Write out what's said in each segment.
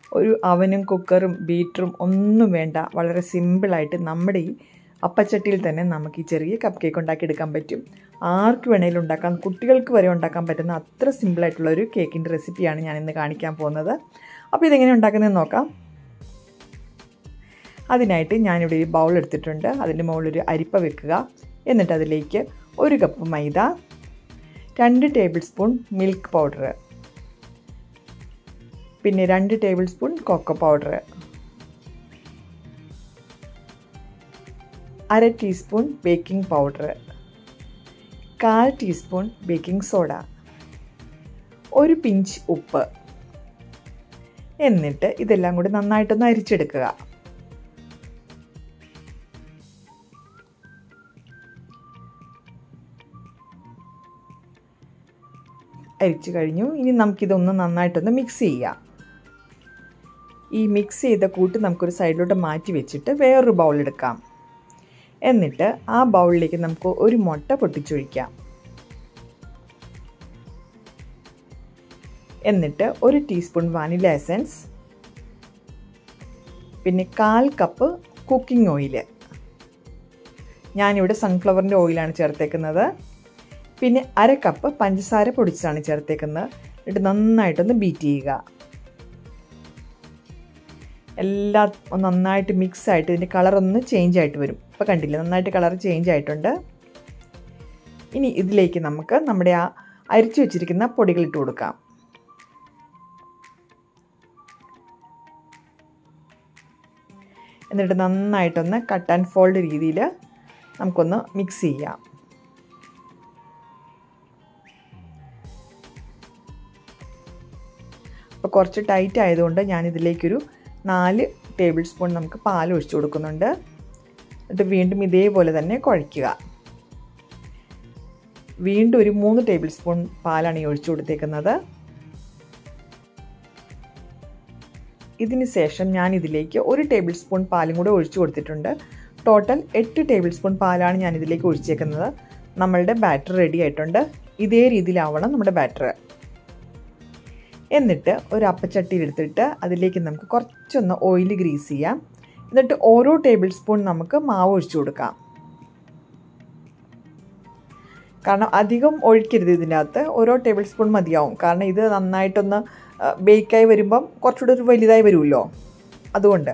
ഒരു അവനും കുക്കറും ബീറ്ററും ഒന്നും വേണ്ട, വളരെ സിമ്പിളായിട്ട് നമ്മുടെ ഈ അപ്പച്ചട്ടിയിൽ തന്നെ നമുക്ക് ഈ ചെറിയ കപ്പ് കേക്ക് ഉണ്ടാക്കിയെടുക്കാൻ പറ്റും. ആർക്ക് വേണമെങ്കിലും ഉണ്ടാക്കാം, കുട്ടികൾക്ക് വരെ ഉണ്ടാക്കാൻ പറ്റുന്ന അത്ര സിമ്പിളായിട്ടുള്ളൊരു കേക്കിൻ്റെ റെസിപ്പിയാണ് ഞാനിന്ന് കാണിക്കാൻ പോകുന്നത്. അപ്പോൾ ഇതെങ്ങനെ ഉണ്ടാക്കുന്നതെന്ന് നോക്കാം. അതിനായിട്ട് ഞാനിവിടെ ഒരു ബൗൾ എടുത്തിട്ടുണ്ട്. അതിൻ്റെ മുകളിലൊരു അരിപ്പ വെക്കുക. എന്നിട്ട് അതിലേക്ക് 1 കപ്പ് മൈദ, 2 ടേബിൾ സ്പൂൺ മിൽക്ക് പൗഡർ, പിന്നെ 2 tablespoon cocoa powder, 1/2 teaspoon baking powder, 1/4 teaspoon baking soda, 1 pinch ഉപ്പ്. എന്നിട്ട് ഇതെല്ലാം കൂടി നന്നായിട്ടൊന്ന് അരിച്ചെടുക്കുക. അരിച്ചു കഴിഞ്ഞു. ഇനി നമുക്കിതൊന്ന് നന്നായിട്ടൊന്ന് മിക്സ് ചെയ്യാം. ഈ മിക്സ് ചെയ്ത കൂട്ട് നമുക്കൊരു സൈഡിലോട്ട് മാറ്റി വെച്ചിട്ട് വേറൊരു ബൗൾ എടുക്കാം. എന്നിട്ട് ആ ബൗളിലേക്ക് നമുക്ക് ഒരു മുട്ട പൊട്ടിച്ചൊഴിക്കാം. എന്നിട്ട് 1 ടീസ്പൂൺ വാനില എസൻസ്, പിന്നെ 1/4 കപ്പ് കുക്കിംഗ് ഓയിൽ. ഞാനിവിടെ സൺഫ്ലവറിൻ്റെ ഓയിലാണ് ചേർത്തേക്കുന്നത്. പിന്നെ 1/2 കപ്പ് പഞ്ചസാര പൊടിച്ചാണ് ചേർത്തേക്കുന്നത്. എന്നിട്ട് നന്നായിട്ടൊന്ന് ബീറ്റ് ചെയ്യുക. എല്ലാം നന്നായിട്ട് മിക്സായിട്ട് ഇതിൻ്റെ കളറൊന്ന് ചേഞ്ച് ആയിട്ട് വരും. ഇപ്പോൾ കണ്ടില്ലേ, നന്നായിട്ട് കളർ ചേഞ്ച് ആയിട്ടുണ്ട്. ഇനി ഇതിലേക്ക് നമുക്ക് നമ്മുടെ ആ അരിച്ചു വെച്ചിരിക്കുന്ന പൊടികൾ ഇട്ട് കൊടുക്കാം. എന്നിട്ട് നന്നായിട്ടൊന്ന് കട്ട് ആൻഡ് ഫോൾഡ് രീതിയിൽ നമുക്കൊന്ന് മിക്സ് ചെയ്യാം. അപ്പോൾ കുറച്ച് ടൈറ്റ് ആയതുകൊണ്ട് ഞാനിതിലേക്കൊരു 4 ടേബിൾ സ്പൂൺ നമുക്ക് പാൽ ഒഴിച്ചു കൊടുക്കുന്നുണ്ട്. എന്നിട്ട് വീണ്ടും ഇതേപോലെ തന്നെ കുഴയ്ക്കുക. വീണ്ടും ഒരു 3 ടേബിൾ സ്പൂൺ പാലാണ് ഈ ഒഴിച്ചു കൊടുത്തേക്കുന്നത്. ഇതിന് ശേഷം ഞാനിതിലേക്ക് 1 ടേബിൾ സ്പൂൺ പാലും കൂടെ ഒഴിച്ചു കൊടുത്തിട്ടുണ്ട്. ടോട്ടൽ 8 ടേബിൾ സ്പൂൺ പാലാണ് ഞാനിതിലേക്ക് ഒഴിച്ചേക്കുന്നത്. നമ്മളുടെ ബാറ്റർ റെഡി ആയിട്ടുണ്ട്. ഇതേ രീതിയിലാവണം നമ്മുടെ ബാറ്റർ. എന്നിട്ട് ഒരു അപ്പച്ചട്ടിയിൽ എടുത്തിട്ട് അതിലേക്ക് നമുക്ക് കുറച്ചൊന്ന് ഓയിൽ ഗ്രീസ് ചെയ്യാം. എന്നിട്ട് ഓരോ ടേബിൾ സ്പൂൺ നമുക്ക് മാവ് ഒഴിച്ചു കൊടുക്കാം. കാരണം അധികം ഒഴിക്കരുത് ഇതിൻ്റെ അകത്ത്, ഓരോ ടേബിൾ സ്പൂൺ മതിയാവും. കാരണം ഇത് നന്നായിട്ടൊന്ന് ബേക്കായി വരുമ്പം കുറച്ചുകൂടെ ഒരു വലുതായി വരുമല്ലോ, അതുകൊണ്ട്.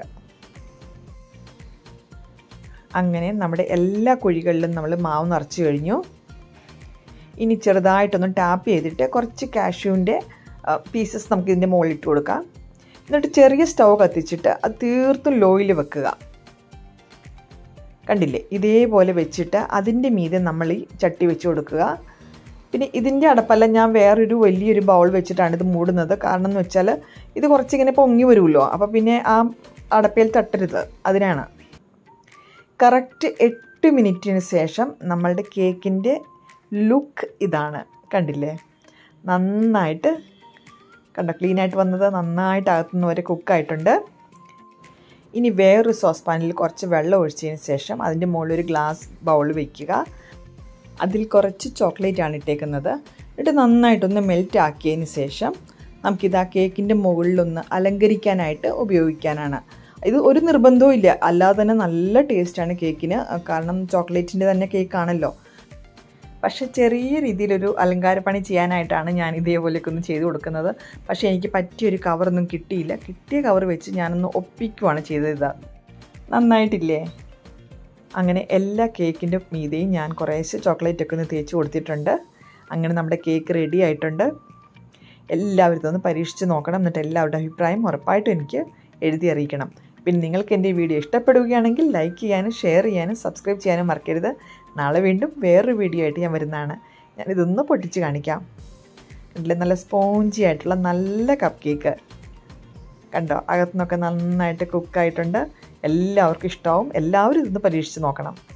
അങ്ങനെ നമ്മുടെ എല്ലാ കുഴികളിലും നമ്മൾ മാവ് നിറച്ച് കഴിഞ്ഞു. ഇനി ചെറുതായിട്ടൊന്ന് ടാപ്പ് ചെയ്തിട്ട് കുറച്ച് കാഷ്യൂവിൻ്റെ പീസസ് നമുക്ക് ഇതിൻ്റെ മുകളിൽ ഇട്ട് കൊടുക്കാം. എന്നിട്ട് ചെറിയ സ്റ്റൗ കത്തിച്ചിട്ട് അത് തീർത്തും ലോയിൽ വെക്കുക. കണ്ടില്ലേ, ഇതേപോലെ വെച്ചിട്ട് അതിൻ്റെ മീതെ നമ്മൾ ഈ ചട്ടി വെച്ച് കൊടുക്കുക. പിന്നെ ഇതിൻ്റെ അടപ്പല്ല, ഞാൻ വേറൊരു വലിയൊരു ബൗൾ വെച്ചിട്ടാണ് ഇത് മൂടുന്നത്. കാരണം എന്ന് വെച്ചാൽ ഇത് കുറച്ചിങ്ങനെ പൊങ്ങി വരുമല്ലോ, അപ്പോൾ പിന്നെ ആ അടപ്പയിൽ തട്ടരുത്, അതിനാണ്. കറക്റ്റ് 8 മിനിറ്റിന് ശേഷം നമ്മളുടെ കേക്കിൻ്റെ ലുക്ക് ഇതാണ്. കണ്ടില്ലേ, നന്നായിട്ട് കണ്ടോ, ക്ലീനായിട്ട് വന്നത്, നന്നായിട്ട് അകത്തുനിന്ന് വരെ കുക്കായിട്ടുണ്ട്. ഇനി വേറൊരു സോസ് പാനിൽ കുറച്ച് വെള്ളം ഒഴിച്ചതിന് ശേഷം അതിൻ്റെ മുകളിൽ ഒരു ഗ്ലാസ് ബൗൾ വയ്ക്കുക. അതിൽ കുറച്ച് ചോക്ലേറ്റാണ് ഇട്ടേക്കുന്നത്. എന്നിട്ട് നന്നായിട്ടൊന്ന് മെൽറ്റ് ആക്കിയതിന് ശേഷം നമുക്കിത് ആ കേക്കിൻ്റെ മുകളിലൊന്ന് അലങ്കരിക്കാനായിട്ട് ഉപയോഗിക്കാനാണ്. ഇത് ഒരു നിർബന്ധവും ഇല്ല, അല്ലാതെ തന്നെ നല്ല ടേസ്റ്റാണ് കേക്കിന്. കാരണം ചോക്ലേറ്റിൻ്റെ തന്നെ കേക്കാണല്ലോ. പക്ഷേ ചെറിയ രീതിയിലൊരു അലങ്കാരപ്പണി ചെയ്യാനായിട്ടാണ് ഞാൻ ഇതേപോലെയൊക്കെ ഒന്ന് ചെയ്ത് കൊടുക്കുന്നത്. പക്ഷേ എനിക്ക് പറ്റിയൊരു കവറൊന്നും കിട്ടിയില്ല. കിട്ടിയ കവർ വെച്ച് ഞാനൊന്ന് ഒപ്പിക്കുവാണ് ചെയ്തത്. നന്നായിട്ടില്ലേ? അങ്ങനെ എല്ലാ കേക്കിൻ്റെ മീതെയും ഞാൻ കുറേശ്ശെ ചോക്ലേറ്റൊക്കെ ഒന്ന് തേച്ച് കൊടുത്തിട്ടുണ്ട്. അങ്ങനെ നമ്മുടെ കേക്ക് റെഡി ആയിട്ടുണ്ട്. എല്ലാവരും ഇതൊന്ന് പരീക്ഷിച്ച് നോക്കണം. എന്നിട്ട് എല്ലാവരുടെ അഭിപ്രായം ഉറപ്പായിട്ടും എനിക്ക് എഴുതി അറിയിക്കണം. പിന്നെ നിങ്ങൾക്ക് എൻ്റെ വീഡിയോ ഇഷ്ടപ്പെടുകയാണെങ്കിൽ ലൈക്ക് ചെയ്യാനും ഷെയർ ചെയ്യാനും സബ്സ്ക്രൈബ് ചെയ്യാനും മറക്കരുത്. നാളെ വീണ്ടും വേറൊരു വീഡിയോ ആയിട്ട് ഞാൻ വരുന്നതാണ്. ഞാനിതൊന്ന് പൊട്ടിച്ച് കാണിക്കാം. കണ്ടില്ലേ, നല്ല സ്പോഞ്ചി ആയിട്ടുള്ള നല്ല കപ്പ് കേക്ക് കണ്ടോ, അകത്തുനിന്നൊക്കെ നന്നായിട്ട് കുക്കായിട്ടുണ്ട്. എല്ലാവർക്കും ഇഷ്ടമാവും. എല്ലാവരും ഇതൊന്ന് പരീക്ഷിച്ച് നോക്കണം.